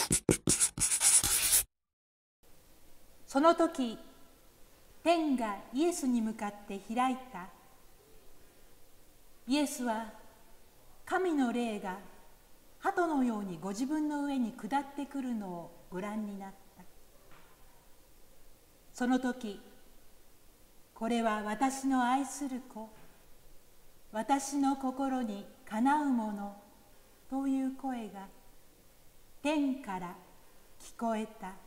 その時、天がイエスに向かって開いた。イエスは神の霊が鳩のようにご自分の上に下ってくるのをご覧になった。その時、これは私の愛する子、私の心にかなうものという声が天から聞こえた。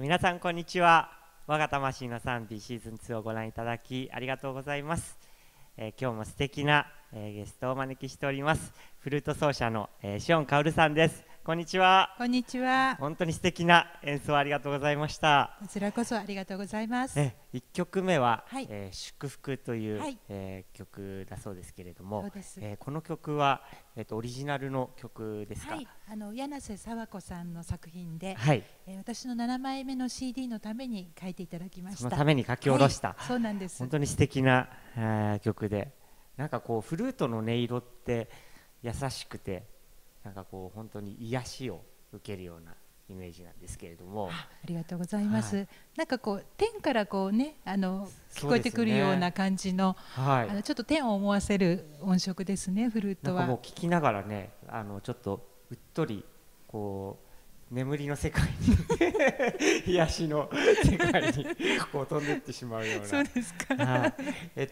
皆さんこんにちは。我が魂の賛美シーズン2をご覧いただきありがとうございます。今日も素敵な、ゲストをお招きしております。フルート奏者の、シオン・カウルさんです。こんにちは。 こんにちは。 本当に素敵な演奏ありがとうございました。 こちらこそありがとうございます。 1曲目は、 はい、 祝福という、 はい、 曲だそうですけれども、 そうです。 この曲は、オリジナルの曲ですか？ はい、柳瀬佐和子さんの作品で、 はい、 私の7枚目の CD のために書いていただきました。 そのために書き下ろした、 はい、そうなんです。 本当に素敵な、曲で、なんかこうフルートの音色って優しくて、なんかこう本当に癒しを受けるようなイメージなんですけれども。 ありがとうございます。 はい、 なんかこう天からこうね、聞こえてくるような感じの、 はい、 ちょっと天を思わせる音色ですね、フルートは。 なんかもう聞きながらね、ちょっとうっとりこう眠りの世界に癒しの世界にこう飛んでいってしまうような。 そうですか。 はい、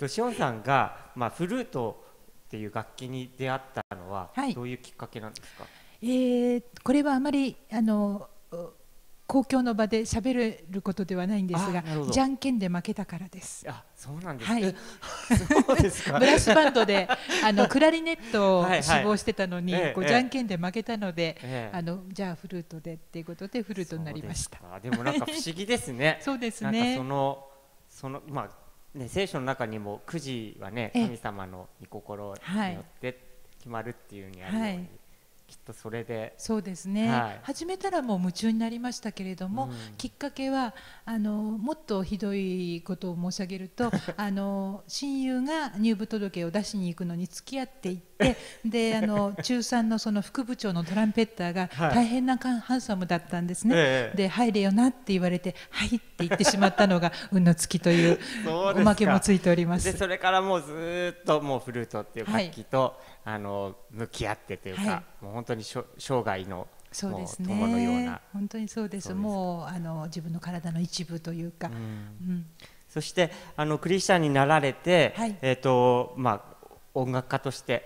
シオンさんが、フルートっていう楽器に出会ったのは、 はい、 どういうきっかけなんですか？ これはあまり公共の場で喋れることではないんですが、じゃんけんで負けたからです。 あ、そうなんです。 はい、 そうですか。 ブラスバンドでクラリネットを志望してたのに、こうじゃんけんで負けたので、じゃあフルートでっていうことでフルートになりました。 でもなんか不思議ですね。 そうですね。 なんかそのね、聖書の中にもくじはね、神様の御心によって決まるっていうふうにあるように、きっとそれで。 そうですね、始めたらもう夢中になりましたけれども、きっかけはもっとひどいことを申し上げると親友が入部届を出しに行くのに付き合っていってで中3のその副部長のトランペッターが大変なハンサムだったんですね、で入れよなって言われてはいって言ってしまったのが運の尽きというおまけもついております。 でそれからもうずっともうフルートっていう楽器と、向き合ってというか、もう本当に生涯のそうですね、 友のような。 本当にそうです。もう自分の体の一部というか、 そしてクリスチャンになられて、音楽家として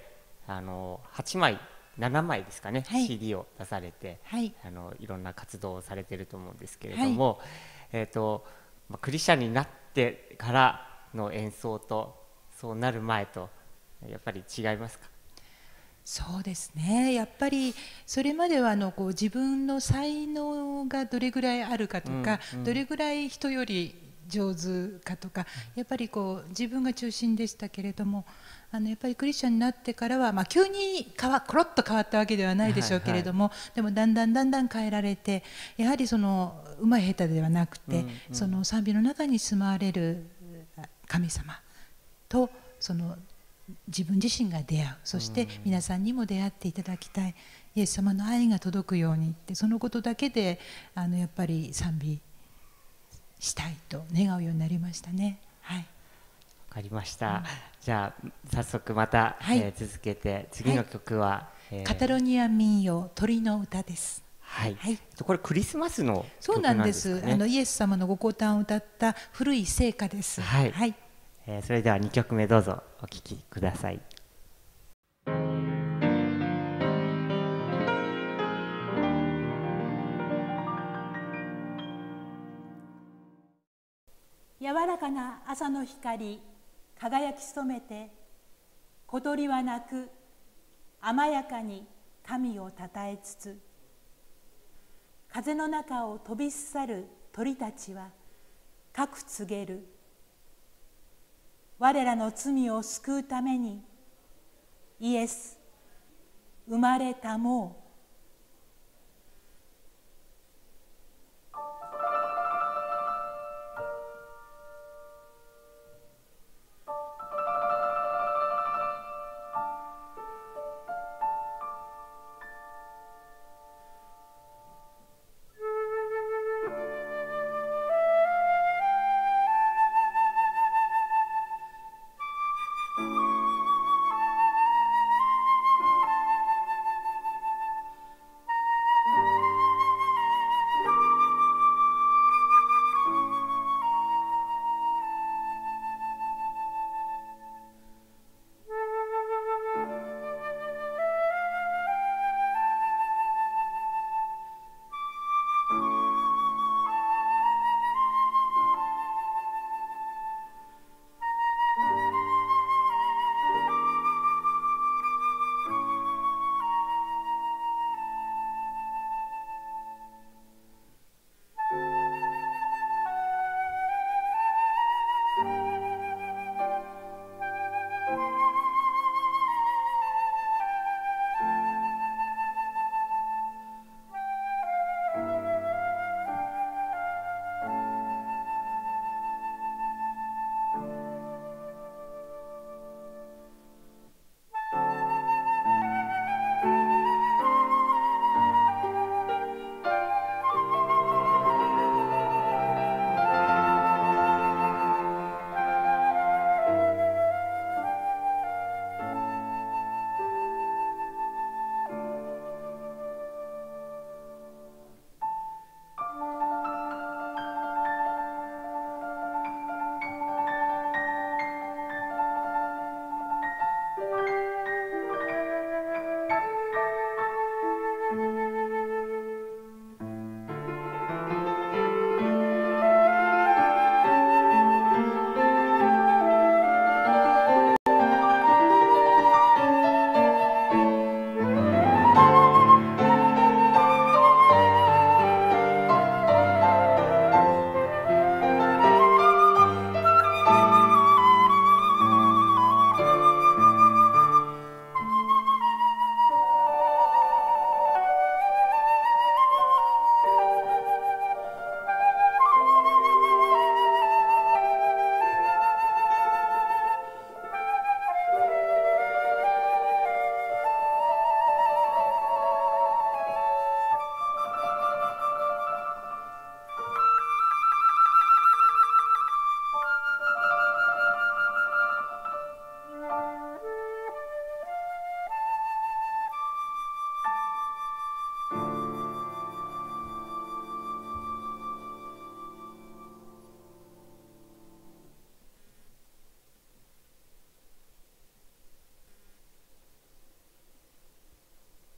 8枚7枚ですかね、CD を出されて、いろんな活動をされていると思うんですけれども、クリスチャンになってからの演奏とそうなる前とやっぱり違いますか？ そうですね、やっぱりそれまではこう自分の才能がどれぐらいあるかとか、どれぐらい人より上手かとか、やっぱりこう自分が中心でしたけれども、やっぱりクリスチャンになってからは、急にコロッと変わったわけではないでしょうけれども、でもだんだん変えられて、やはりそのうまい下手ではなくて、その賛美の中に住まわれる神様とその自分自身が出会う、そして皆さんにも出会っていただきたい、イエス様の愛が届くようにって、そのことだけでやっぱり賛美したいと願うようになりましたね。はい、わかりました。じゃあ早速また、続けて次の曲は、 カタロニア民謡鳥の歌です。 はい、これクリスマスの曲なんですかね。 そうなんです。イエス様のご降誕を歌った古い聖歌です。 はい、それでは2曲目どうぞお聴きください。 柔らかな朝の光輝き染めて、小鳥は鳴く甘やかに神をたたえつつ、風の中を飛び去る鳥たちは各告げる、我らの罪を救うためにイエス生まれたもう。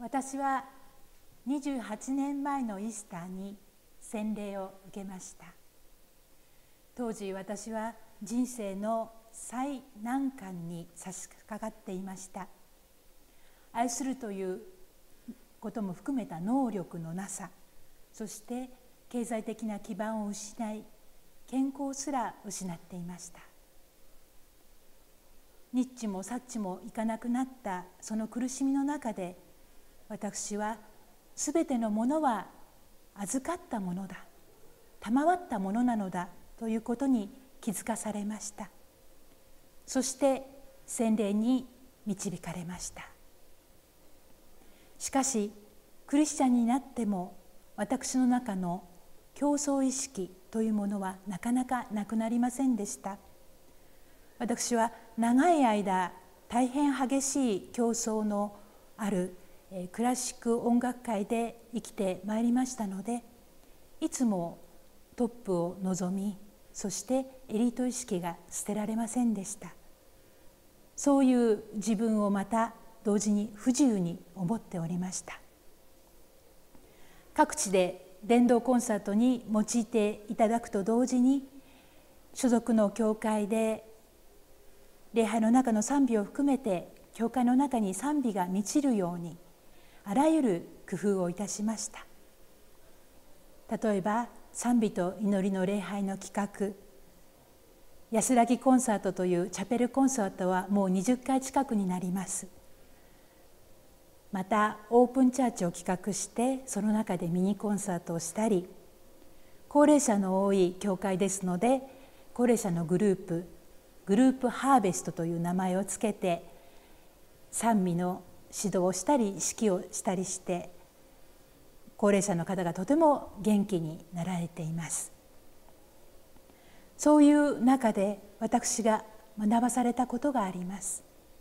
私は28年前のイースターに洗礼を受けました。当時私は人生の最難関に差し掛かっていました。愛するということも含めた能力のなさ、そして経済的な基盤を失い、健康すら失っていました。ニッチもサッチもいかなくなったその苦しみの中で、私はすべてのものは預かったものだ、賜ったものなのだということに気づかされました。そして洗礼に導かれました。しかしクリスチャンになっても私の中の競争意識というものはなかなかなくなりませんでした。私は長い間大変激しい競争のあるクラシック音楽界で生きてまいりましたので、いつもトップを望み、そしてエリート意識が捨てられませんでした。そういう自分をまた同時に不自由に思っておりました。各地で伝道コンサートに用いていただくと同時に、所属の教会で礼拝の中の賛美を含めて教会の中に賛美が満ちるように、あらゆる工夫をいたしました。例えば賛美と祈りの礼拝の企画、安らぎコンサートというチャペルコンサートはもう20回近くになります。またオープンチャーチを企画してその中でミニコンサートをしたり、高齢者の多い教会ですので、高齢者のグループハーベストという名前をつけて賛美の指導をしたり指揮をしたりして、高齢者の方がとても元気になられています。そういう中で私が学ばされたことがあります。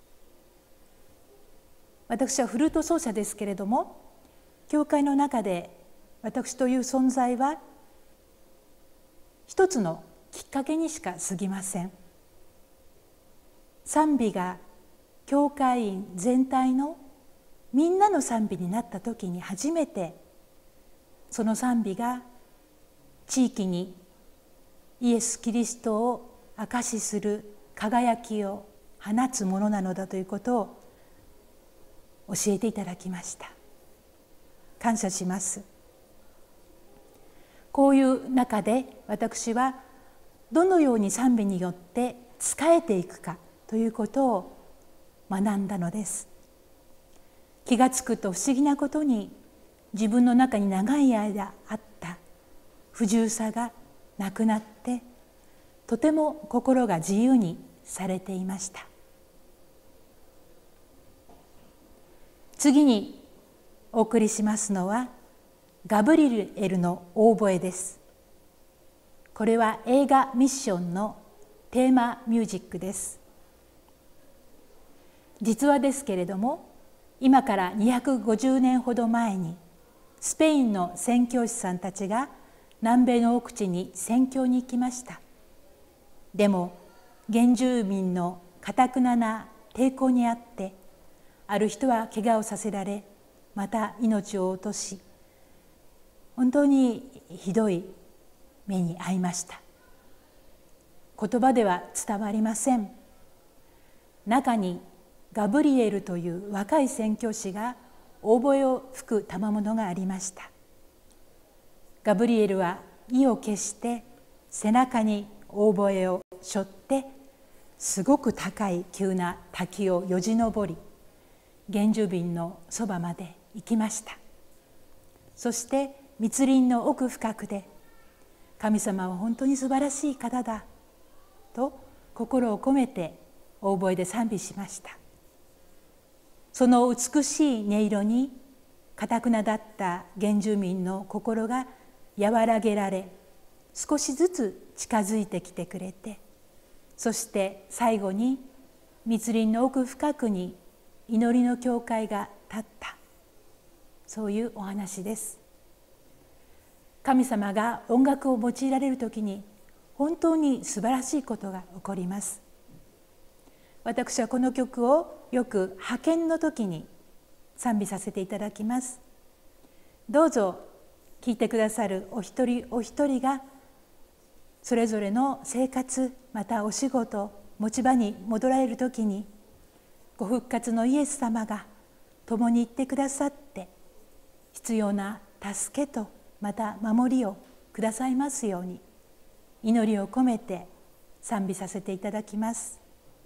私はフルート奏者ですけれども、教会の中で私という存在は一つのきっかけにしか過ぎません。賛美が教会員全体のみんなの賛美になった時に初めて、その賛美が地域にイエス・キリストを証しする輝きを放つものなのだということを教えていただきました。感謝します。こういう中で私はどのように賛美によって仕えていくかということを学んだのです。気がつくと不思議なことに、自分の中に長い間あった不自由さがなくなって、とても心が自由にされていました。次にお送りしますのはガブリエルのオーボエです。これは映画ミッションのテーマミュージックです。実話ですけれども、今から250年ほど前にスペインの宣教師さんたちが南米の奥地に宣教に行きました。でも原住民の頑なな抵抗にあって、ある人は怪我をさせられ、また命を落とし、本当にひどい目に遭いました。言葉では伝わりません。中にガブリエルという若い宣教師がオーボエを吹く賜物がありました。ガブリエルは意を決して背中にオーボエを背負って、すごく高い急な滝をよじ登り、原住民のそばまで行きました。そして密林の奥深くで、神様は本当に素晴らしい方だと心を込めてオーボエで賛美しました。その美しい音色に頑なだった原住民の心が和らげられ、少しずつ近づいてきてくれて、そして最後に密林の奥深くに祈りの教会が立った、そういうお話です。神様が音楽を用いられるときに本当に素晴らしいことが起こります。私はこの曲をよく派遣の時に賛美させていただきます。どうぞ聞いてくださるお一人お一人がそれぞれの生活、またお仕事、持ち場に戻られる時に、ご復活のイエス様が共に行ってくださって、必要な助けとまた守りをくださいますように、祈りを込めて賛美させていただきます。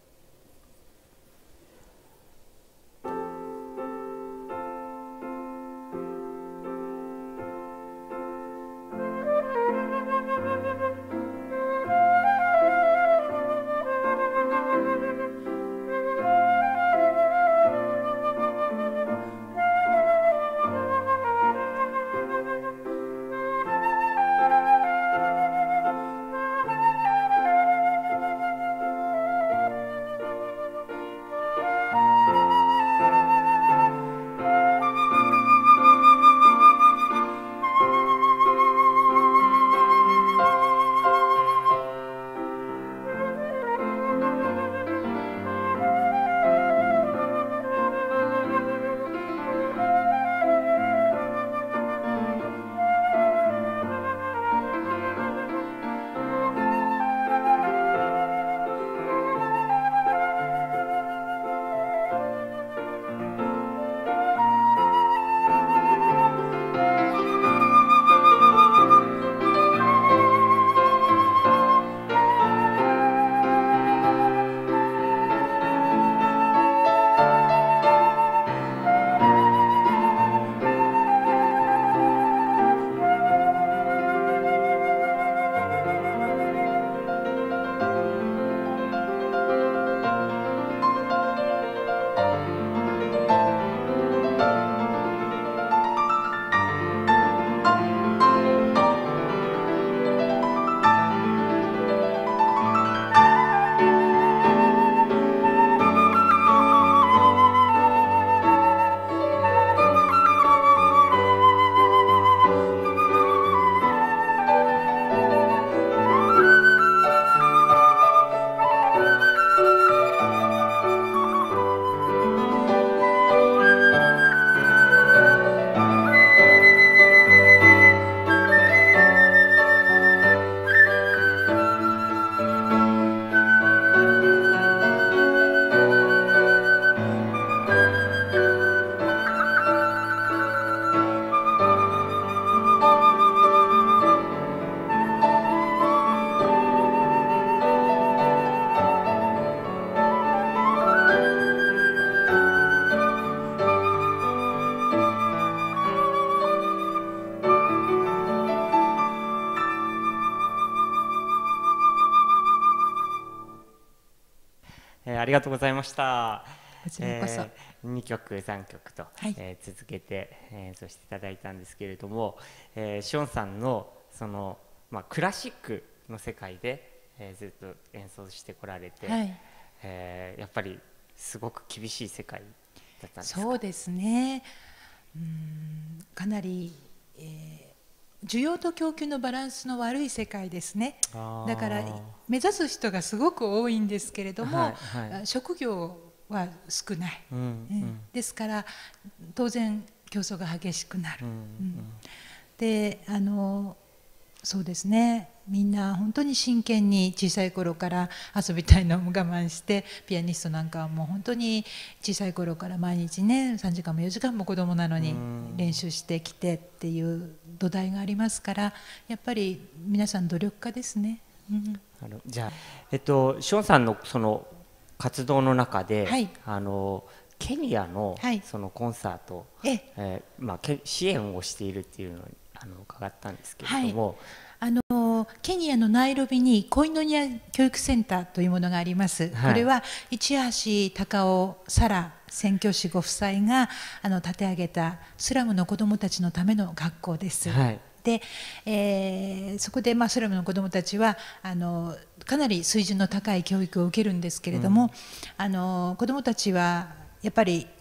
ありがとうございました。 こちらこそ、 2曲3曲と、 はい、 続けて演奏していただいたんですけれども、シオンさんのその、クラシックの世界で、ずっと演奏してこられて、はい、やっぱりすごく厳しい世界だったんですか？ そうですね、かなり、需要と供給のバランスの悪い世界ですね。だから目指す人がすごく多いんですけれども、はいはい、職業は少ない、ですから当然競争が激しくなる、でそうですね、みんな本当に真剣に小さい頃から遊びたいのも我慢して、ピアニストなんかはもう本当に小さい頃から毎日ね3時間も4時間も子供なのに練習してきてっていう土台がありますから、やっぱり皆さん努力家ですね。 じゃあ、ショーンさんのその活動の中で、はい、ケニアのそのコンサート、支援をしているっていうのを伺ったんですけれども、 はい、ケニアのナイロビにコイノニア教育センターというものがあります。はい、これは市橋隆夫サラ宣教師ご夫妻が立て上げたスラムの子どもたちのための学校です。はい、でそこで、スラムの子どもたちはかなり水準の高い教育を受けるんですけれども、子どもたちはやっぱり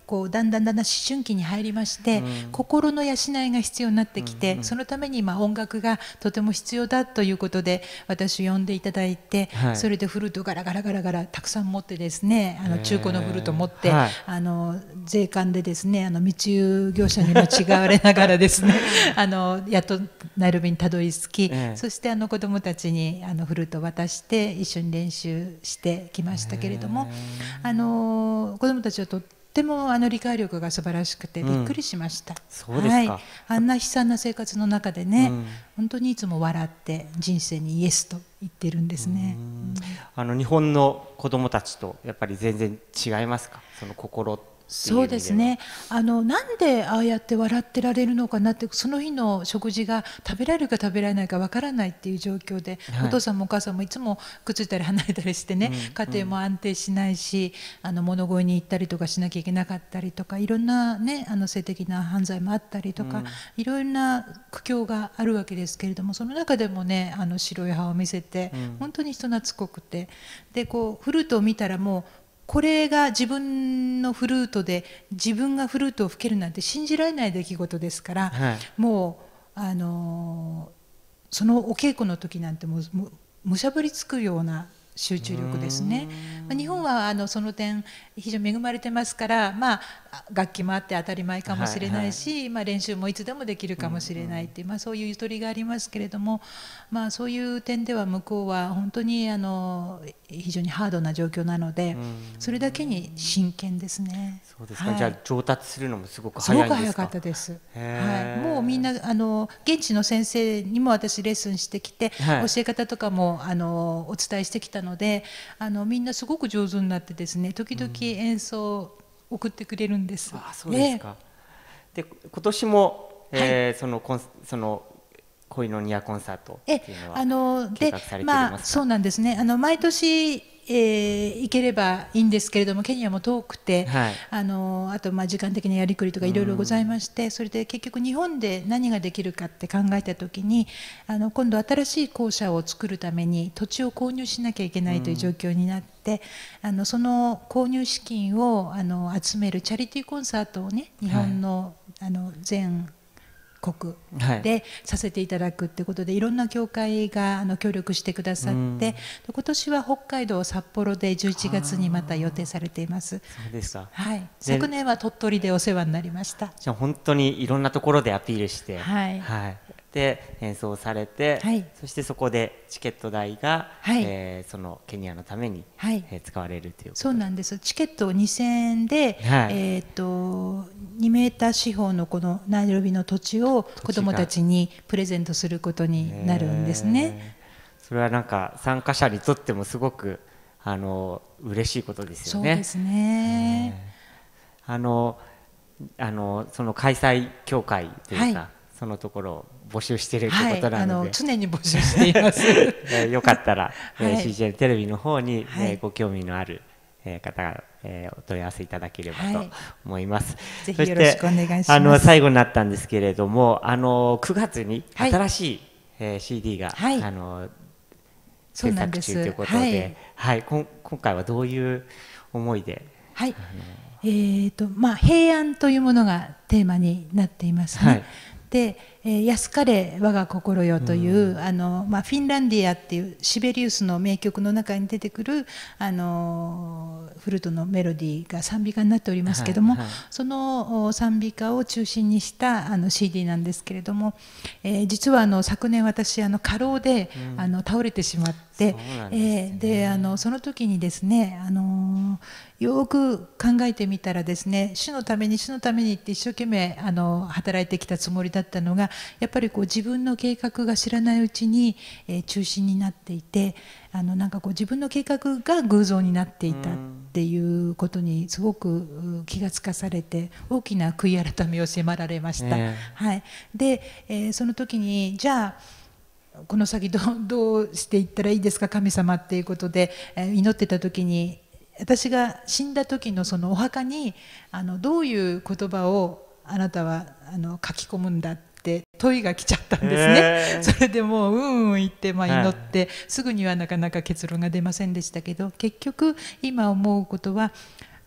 こうだんだん思春期に入りまして、心の養いが必要になってきて、そのために音楽がとても必要だということで私を呼んでいただいて、それでフルートガラガラガラガラたくさん持ってですね、中古のフルート持って、税関でですね密輸業者に間違われながらですねやっとナイロビにたどり着き、そして子どもたちにフルートを渡して一緒に練習してきましたけれども、子どもたちはとっても理解力が素晴らしくてびっくりしました。 そうですか。 あんな悲惨な生活の中でね、本当にいつも笑って人生にイエスと言ってるんですね。 日本の子どもたちとやっぱり全然違いますか、その心っていう意味では。 そうですね。なんでああやって笑ってられるのかなって、その日の食事が食べられるか食べられないかわからないっていう状況で、お父さんもお母さんもいつもくっついたり離れたりしてね、家庭も安定しないし、物乞いに行ったりとかしなきゃいけなかったりとか、いろんなね性的な犯罪もあったりとか、いろんな苦境があるわけですけれども、その中でもね白い歯を見せて、本当に人懐っこくて、でこうフルートを見たらもうこれが自分のフルートで自分がフルートを吹けるなんて信じられない出来事ですから、もうそのお稽古の時なんてもうむしゃぶりつくような集中力ですね。日本はその点非常に恵まれてますから、楽器もあって当たり前かもしれないし、練習もいつでもできるかもしれないっていう、そういうゆとりがありますけれども、そういう点では向こうは本当に非常にハードな状況なので、それだけに真剣ですね。 そうですか。じゃあ上達するのもすごく早いんですか。 すごく早かったです。もうみんな現地の先生にも私レッスンしてきて、教え方とかもお伝えしてきたので、みんなすごく上手になってですね、時々演奏送ってくれるんです。 そうですか。で今年も、その恋のニアコンサートっていうのは計画されていますか。 そうなんですね。毎年行ければいいんですけれども、ケニアも遠くて、あと時間的なやりくりとかいろいろございまして、それで結局日本で何ができるかって考えた時に、今度新しい校舎を作るために土地を購入しなきゃいけないという状況になって、その購入資金を集めるチャリティーコンサートをね、日本の全国でさせていただくということで、いろんな教会が協力してくださって、今年は北海道札幌で11月にまた予定されています。 そうですか。 昨年は鳥取でお世話になりました。 じゃあ本当にいろんなところでアピールして、で演奏されて、そしてそこでチケット代が、そのケニアのために、使われるということ。 そうなんです。チケット2000円で、2メーター四方のこのナイロビの土地を子どもたちにプレゼントすることになるんですね。 それはなんか参加者にとってもすごく嬉しいことですよね。 そうですね。 その開催協会というか、そのところを募集しているということなので、 常に募集しています。 よかったら、CGN テレビの方に、ご興味のある方が、お問い合わせいただければと思います。 ぜひよろしくお願いします。 最後になったんですけれども、9月に新しい、CD が、制作中ということで、今回はどういう思いで。 平安というものがテーマになっていますね。で安かれ我が心よという、フィンランディアっていうシベリウスの名曲の中に出てくるフルートのメロディーが賛美歌になっておりますけども、その賛美歌を中心にしたCD なんですけれども、実は昨年私過労で倒れてしまって、でその時にですねよく考えてみたらですね、主のために主のためにって一生懸命働いてきたつもりだったのが、やっぱり自分の計画が知らないうちに中心になっていて、なんか自分の計画が偶像になっていたっていうことにすごく気がつかされて、大きな悔い改めを迫られました。で、その時にじゃあこの先どうしていったらいいですか神様っていうことで祈ってた時に、私が死んだ時のそのお墓にどういう言葉をあなたは書き込むんだって問いが来ちゃったんですね。それでもう言って祈って、すぐにはなかなか結論が出ませんでしたけど、結局今思うことは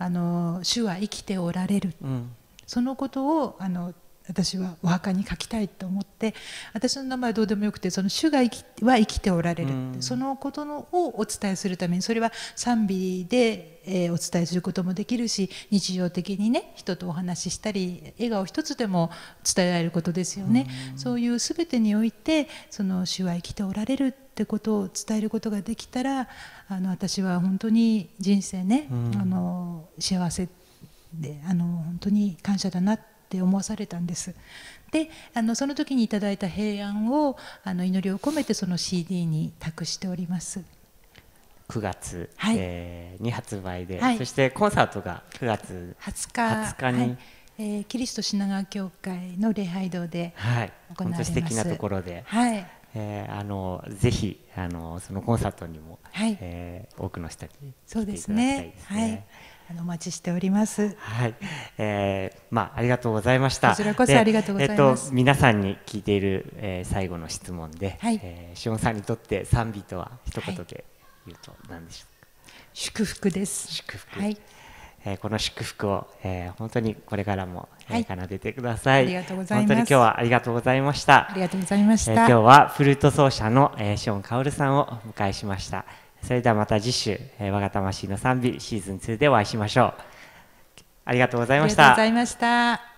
主は生きておられる、そのことを私はお墓に書きたいと思って、私の名前はどうでもよくて、その主が生きておられる、そのことをお伝えするために、それは賛美で、お伝えすることもできるし、日常的にね人とお話ししたり笑顔一つでも伝えられることですよね。そういう全てにおいてその主は生きておられるってことを伝えることができたら、私は本当に人生ね、幸せで本当に感謝だなって思わされたんです。でその時にいただいた平安を祈りを込めてその CD に託しております。 9月、に発売で、そしてコンサートが9月20日に、 キリスト品川教会の礼拝堂で行われます。 本当素敵なところで、ぜひそのコンサートにも、多くの人に来ていただきたいですね。 お待ちしております。 はい、ありがとうございました。 こちらこそありがとうございます。 皆さんに聞いている、最後の質問で、しおんさんにとって賛美とは一言で言うと何でしょうか。 祝福です。 祝福。この祝福を、本当にこれからも、奏でてください。 ありがとうございます。 本当に今日はありがとうございました。 ありがとうございました。 今日はフルート奏者の、シオンカオルさんをお迎えしました。それではまた次週、我が魂の賛美シーズン2でお会いしましょう。ありがとうございました。 ありがとうございました。